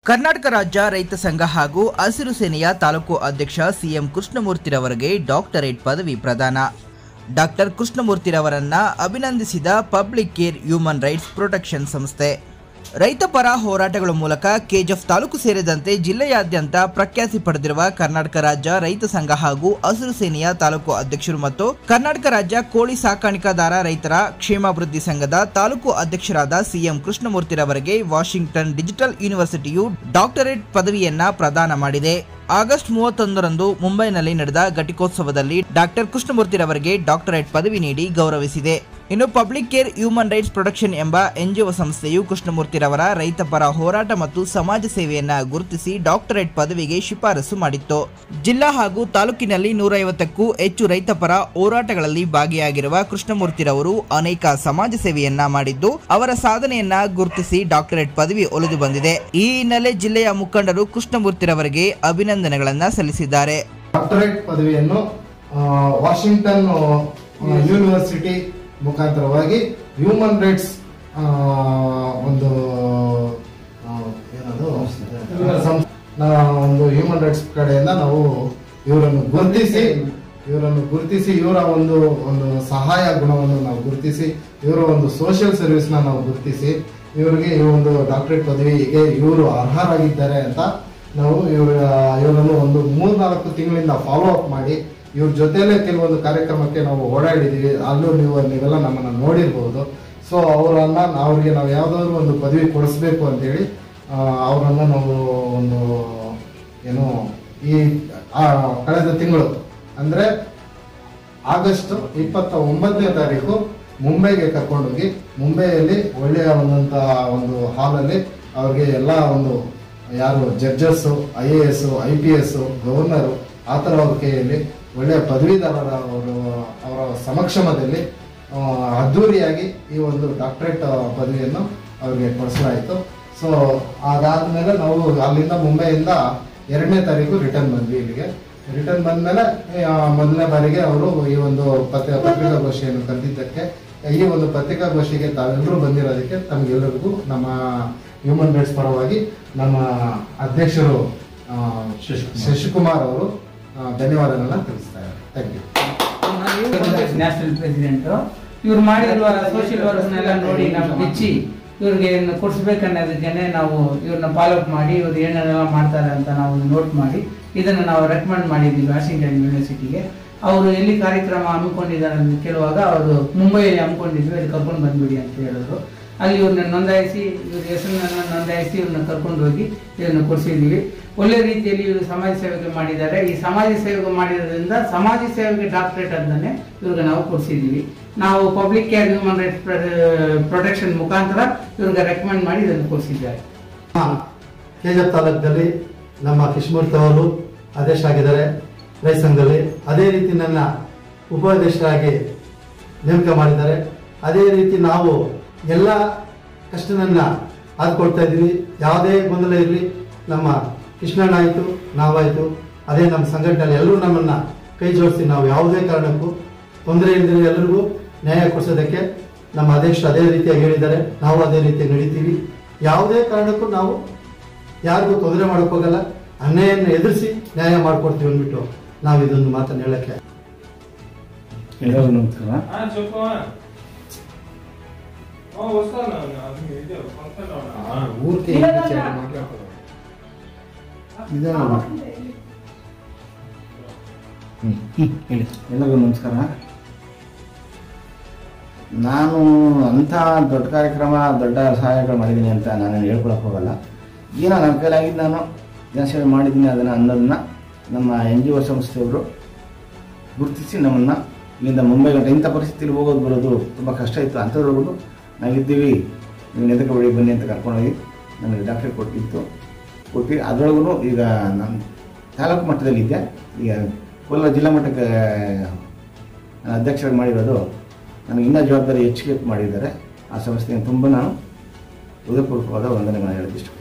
ಕರ್ನಾಟಕ ರಾಜ್ಯ ರೈತ ಸಂಘ ಹಾಗೂ ಹಸಿರು ಸೇನೆಯ ತಾಲೂಕು ಅಧ್ಯಕ್ಷ ಸಿಎಂ ಕೃಷ್ಣಮೂರ್ತಿರವರಿಗೆ ಡಾಕ್ಟರೇಟ್ ಪದವಿ ಪ್ರದಾನ. ಡಾಕ್ಟರ್ ಕೃಷ್ಣಮೂರ್ತಿರವರನ್ನ ಅಭಿನಂದಿಸಿದ public care human rights protection ಸಂಸ್ಥೆ. ರೈತ ಪರ ಹೋರಾಟಗಳ ಮೂಲಕ ಕೆಜಿಎಫ್ ತಾಲೂಕು ಸೇರಿದಂತೆ ಜಿಲ್ಲೆಯಾದ್ಯಂತ ಪ್ರಖ್ಯಾತಿ ಪಡೆದಿರುವ ಕರ್ನಾಟಕ ರಾಜ್ಯ ರೈತ ಸಂಘ ಹಾಗೂ ಹಸಿರು ಸೇನೆಯ ತಾಲೂಕು ಅಧ್ಯಕ್ಷರು ಮತ್ತು ಕರ್ನಾಟಕ ರಾಜ್ಯ ಕೋಳಿ ಸಾಕಾಣಿಕಾದಾರ ರೈತರ ಕ್ಷೇಮಾಭಿವೃದ್ಧಿ ಸಂಘದ ತಾಲೂಕು ಅಧ್ಯಕ್ಷರಾದ ಸಿಎಂ ಕೃಷ್ಣಮೂರ್ತಿರವರಿಗೆ ವಾಷಿಂಗ್ಟನ್ ಡಿಜಿಟಲ್ ಯೂನಿವರ್ಸಿಟಿಯು ಡಾಕ್ಟರೇಟ್ ಪದವಿಯನ್ನ ಪ್ರದಾನ ಮಾಡಿದೆ. ಆಗಸ್ಟ್ 31ರಂದು ಮುಂಬೈನಲ್ಲಿ ನಡೆದ ಘಟಿಕೋತ್ಸವದಲ್ಲಿ ಡಾಕ್ಟರ್ ಕೃಷ್ಣಮೂರ್ತಿರವರಿಗೆ ಡಾಕ್ಟರೇಟ್ ಪದವಿ ನೀಡಿ ಗೌರವಿಸಿದೆ. ಇನ್ನು public care human rights protection ಎಂಬ ಎನ್ಜಿಒ ಸಂಸ್ಥೆಯು ಕೃಷ್ಣಮೂರ್ತಿರವರ ರೈತ ಪರ ಹೋರಾಟ ಮತ್ತು ಸಮಾಜ ಸೇವೆಯನ್ನ ಗುರುತಿಸಿ ಡಾಕ್ಟರೇಟ್ ಪದವಿಗೆ ಶಿಫಾರಸು ಮಾಡಿತ್ತು. ಜಿಲ್ಲಾ ಹಾಗೂ ತಾಲೂಕಿನಲ್ಲಿ 150ಕ್ಕೂ ಹೆಚ್ಚು ರೈತ ಪರ ಹೋರಾಟಗಳಲ್ಲಿ ಭಾಗಿಯಾಗಿರುವ ಕೃಷ್ಣಮೂರ್ತಿರವರು ಅನೇಕ ಸಮಾಜ ಸೇವೆಯನ್ನ ಮಾಡಿದ್ದು ಅವರ ಸಾಧನೆಯನ್ನ ಗುರುತಿಸಿ ಡಾಕ್ಟರೇಟ್ ಪದವಿ ಒಲಿದು ಬಂದಿದೆ. ಈ ಹಿನ್ನೆಲೆ ಜಿಲ್ಲೆಯ ಮುಖಂಡರು ಕೃಷ್ಣಮೂರ್ತಿರವರಿಗೆ ಅಭಿನಂದನೆಗಳನ್ನ ಸಲ್ಲಿಸಿದ್ದಾರೆ. ಡಾಕ್ಟರೇಟ್ ಪದವಿಯನ್ನು ವಾಷಿಂಗ್ಟನ್ ಯೂನಿವರ್ಸಿಟಿ ಮುಖಾಂತರವಾಗಿ ಹ್ಯೂಮನ್ ರೈಟ್ಸ್ ಒಂದು ಹ್ಯೂಮನ್ ರೈಟ್ಸ್ ಕಡೆಯಿಂದ ನಾವು ಇವರನ್ನು ಗುರುತಿಸಿ ಇವರ ಒಂದು ಸಹಾಯ ಗುಣವನ್ನು ನಾವು ಗುರುತಿಸಿ ಇವರ ಒಂದು ಸೋಷಿಯಲ್ ಸರ್ವಿಸ್ ನಾವು ಗುರುತಿಸಿ ಇವರಿಗೆ ಈ ಒಂದು ಡಾಕ್ಟರೇಟ್ ಪದವಿಗೆ ಇವರು ಅರ್ಹರಾಗಿದ್ದಾರೆ ಅಂತ ನಾವು ಇವರನ್ನು ಒಂದು 3-4 ತಿಂಗಳಿಂದ ಫಾಲೋ ಅಪ್ ಮಾಡಿ ಇವ್ರ ಜೊತೆಯಲ್ಲೇ ಕೆಲವೊಂದು ಕಾರ್ಯಕ್ರಮಕ್ಕೆ ನಾವು ಓಡಾಡಿದೀವಿ. ಅಲ್ಲೂ ನೀವೆಲ್ಲ ನಮ್ಮನ್ನು ನೋಡಿರ್ಬೋದು. ಸೊ ಅವ್ರಿಗೆ ನಾವು ಯಾವುದಾದ್ರು ಒಂದು ಪದವಿ ಕೊಡಿಸ್ಬೇಕು ಅಂತೇಳಿ ಅವರನ್ನು ನಾವು ಒಂದು ಈ ಕಳೆದ ತಿಂಗಳು ಅಂದರೆ ಆಗಸ್ಟ್ 29ನೇ ತಾರೀಕು ಮುಂಬೈಗೆ ಕರ್ಕೊಂಡೋಗಿ ಮುಂಬೈಯಲ್ಲಿ ಒಳ್ಳೆಯ ಒಂದು ಹಾಲಲ್ಲಿ ಅವ್ರಿಗೆ ಎಲ್ಲ ಯಾರು ಜಡ್ಜಸ್ಸು, IAS, IPS, ಗವರ್ನರು ಆ ಥರ ಅವ್ರ ಕೈಯಲ್ಲಿ ಒಳ್ಳೆಯ ಪದವೀಧರರ ಅವರ ಸಮಕ್ಷಮದಲ್ಲಿ ಅದ್ದೂರಿಯಾಗಿ ಈ ಒಂದು ಡಾಕ್ಟರೇಟ್ ಪದವಿಯನ್ನು ಅವ್ರಿಗೆ ಕೊಡಿಸಲಾಯಿತು. ಸೊ ಅದಾದ್ಮೇಲೆ ನಾವು ಅಲ್ಲಿಂದ ಮುಂಬೈಯಿಂದ 2ನೇ ತಾರೀಕು ರಿಟರ್ನ್ ಬಂದ್ವಿ. ಇಲ್ಲಿಗೆ ರಿಟರ್ನ್ ಬಂದ್ಮೇಲೆ ಮೊದಲನೇ ಬಾರಿಗೆ ಅವರು ಈ ಒಂದು ಪತ್ರಿಕಾಗೋಷ್ಠಿಯನ್ನು ಕರೆದಿದ್ದಕ್ಕೆ ಈ ಒಂದು ಪತ್ರಿಕಾಗೋಷ್ಠಿಗೆ ತಾವೆಲ್ಲರೂ ಬಂದಿರೋದಕ್ಕೆ ತಮಗೆಲ್ಲರಿಗೂ ನಮ್ಮ ಹ್ಯೂಮನ್ ರೈಟ್ಸ್ ಪರವಾಗಿ ನಮ್ಮ ಅಧ್ಯಕ್ಷರು ಶಶಿಕುಮಾರ್ ಅವರು ಧನ್ಯವಾದಗಳನ್ನ ತಿಳಿಸ್ತಾರೆ. Thank you. ನ್ಯಾಷನಲ್ ಪ್ರೆಸಿಡೆಂಟ್ ಇವ್ರು ಮಾಡಿರುವ ಸೋಷಿಯಲ್ ವರ್ಕ್ನೆಲ್ಲ ನೋಡಿ ನಾವು ಮೆಚ್ಚಿ ಇವ್ರಿಗೆ ಕೊಡಿಸ್ಬೇಕನ್ನೋದಕ್ಕೆ ನಾವು ಇವ್ರನ್ನ ಫಾಲೋ ಅಪ್ ಮಾಡಿ ಇವ್ರು ಏನೆಲ್ಲ ಮಾಡ್ತಾರೆ ಅಂತ ನಾವು ನೋಟ್ ಮಾಡಿ ಇದನ್ನು ನಾವು ರೆಕಮೆಂಡ್ ಮಾಡಿದ್ದೀವಿ ವಾಷಿಂಗ್ಟನ್ ಯೂನಿವರ್ಸಿಟಿಗೆ. ಅವರು ಎಲ್ಲಿ ಕಾರ್ಯಕ್ರಮ ಹಮ್ಮಿಕೊಂಡಿದ್ದಾರೆ ಅಂತ ಕೇಳುವಾಗ ಅವರು ಮುಂಬೈಯಲ್ಲಿ ಹಮ್ಮಿಕೊಂಡಿದ್ವಿ, ಅಲ್ಲಿ ಕರ್ಕೊಂಡು ಬಂದ್ಬಿಡಿ ಅಂತ ಹೇಳಿದ್ರು. ಅಲ್ಲಿ ಇವ್ರನ್ನ ನೋಂದಾಯಿಸಿ ಇವ್ರ ಹೆಸರನ್ನ ನೋಂದಾಯಿಸಿ ಇವ್ರನ್ನ ಕರ್ಕೊಂಡು ಹೋಗಿ ಇವ್ರನ್ನ ಕೊಡಿಸಿದ್ವಿ. ಒಳ್ಳೆ ರೀತಿಯಲ್ಲಿ ಇವರು ಸಮಾಜ ಸೇವೆಗೆ ಮಾಡಿದ್ದಾರೆ. ಈ ಸಮಾಜ ಸೇವೆಗೆ ಮಾಡಿರೋದ್ರಿಂದ ಸಮಾಜ ಸೇವೆಗೆ ಡಾಕ್ಟರೇಟ್ ಅಂತಾನೆ ಇವ್ರಿಗೆ ನಾವು ಕೊಡಿಸಿದ್ದೀವಿ. ನಾವು public care human rights protection ಮುಖಾಂತರ ಇವ್ರಿಗೆ ರೆಕಮೆಂಡ್ ಮಾಡಿ ಇದನ್ನು ಕೊಡಿಸಿದ್ದಾರೆ. ಕೆಜಿಎಫ್ ತಾಲೂಕಲ್ಲಿ ನಮ್ಮ ಕೃಷ್ಣಮೂರ್ತಿ ಅವರು ಆದೇಶ ಆಗಿದ್ದಾರೆ ರೈತ ಸಂಘದಲ್ಲಿ. ಅದೇ ರೀತಿ ನನ್ನ ಉಪಾಧ್ಯಕ್ಷರಾಗಿ ನೇಮಕ ಮಾಡಿದ್ದಾರೆ. ಅದೇ ರೀತಿ ನಾವು ಎಲ್ಲ ಕಷ್ಟನನ್ನ ಆದ್ಕೊಳ್ತಾ ಇದ್ದೀವಿ. ಯಾವುದೇ ಗೊಂದಲ ಇರಲಿ ನಮ್ಮ ಕೃಷ್ಣಣ್ಣ ಆಯಿತು, ನಾವಾಯಿತು, ಅದೇ ನಮ್ಮ ಸಂಘಟನೆಯಲ್ಲಿ ಎಲ್ಲರೂ ನಮ್ಮನ್ನ ಕೈ ಜೋಡಿಸಿ ನಾವು ಯಾವುದೇ ಕಾರಣಕ್ಕೂ ತೊಂದರೆ ಇಲ್ಲದೆ ಎಲ್ಲರಿಗೂ ನ್ಯಾಯ ಕೊಡಿಸೋದಕ್ಕೆ ನಮ್ಮ ಅಧ್ಯಕ್ಷರು ಅದೇ ರೀತಿಯಾಗಿ ಹೇಳಿದ್ದಾರೆ. ನಾವು ಅದೇ ರೀತಿಯಾಗಿ ನಡೀತೀವಿ. ಯಾವುದೇ ಕಾರಣಕ್ಕೂ ನಾವು ಯಾರಿಗೂ ತೊಂದರೆ ಮಾಡೋಕ್ಕೋಗಲ್ಲ. ಅನ್ಯಾಯವನ್ನು ಎದುರಿಸಿ ನ್ಯಾಯ ಮಾಡಿಕೊಡ್ತೀವಿ ಅಂದ್ಬಿಟ್ಟು ನಾವು ಇದೊಂದು ಮಾತನ್ನು ಹೇಳಕ್ಕೆ. ಎಲ್ಲರಿಗೂ ನಮಸ್ಕಾರ. ನಾನು ಅಂಥ ದೊಡ್ಡ ಕಾರ್ಯಕ್ರಮ ದೊಡ್ಡ ಸಹಾಯಗಳು ಮಾಡಿದ್ದೀನಿ ಅಂತ ನಾನು ಹೇಳ್ಕೊಳಕ್ಕೆ ಹೋಗಲ್ಲ. ಏನೋ ನನ್ನ ಕೈಲಾಗಿದ್ದು ನಾನು ಜನಸೇವೆ ಮಾಡಿದ್ದೀನಿ ಅನ್ನೋದನ್ನು ನಮ್ಮ NGO ಸಂಸ್ಥೆಯವರು ಗುರುತಿಸಿ ನಮ್ಮನ್ನು ಇಲ್ಲಿಂದ ಮುಂಬೈ ಗಂಟೆ ಇಂಥ ಪರಿಸ್ಥಿತಿಯಲ್ಲಿ ಹೋಗೋದು ಬರೋದು ತುಂಬ ಕಷ್ಟ ಇತ್ತು. ಅಂಥದ್ರೊಳಗೂ ನಾವಿದ್ದೀವಿ, ನೀವು ಎದಕ್ಕೆ ಒಳಗೆ ಬನ್ನಿ ಅಂತ ಕರ್ಕೊಂಡೋಗಿ ನನಗೆ ಡಾಕ್ಟರೇಟ್ ಕೊಟ್ಟು ಅದರೊಳಗೂ ಈಗ ನಮ್ಮ ತಾಲೂಕು ಮಟ್ಟದಲ್ಲಿದ್ದೆ. ಈಗ ಕೋಲಾರ ಜಿಲ್ಲಾ ಮಟ್ಟಕ್ಕೆ ಅಧ್ಯಕ್ಷರಾಗಿ ಮಾಡಿರೋದು ನನಗೆ ಇನ್ನೂ ಜವಾಬ್ದಾರಿ ಹೆಚ್ಚಿಗೆ ಮಾಡಿದ್ದಾರೆ. ಆ ಸಂಸ್ಥೆಯನ್ನು ತುಂಬ ನಾನು ಹೃದಯಪೂರ್ವಕವಾದ ವಂದನೆಗಳನ್ನು ಹೇಳೋದಿಷ್ಟು.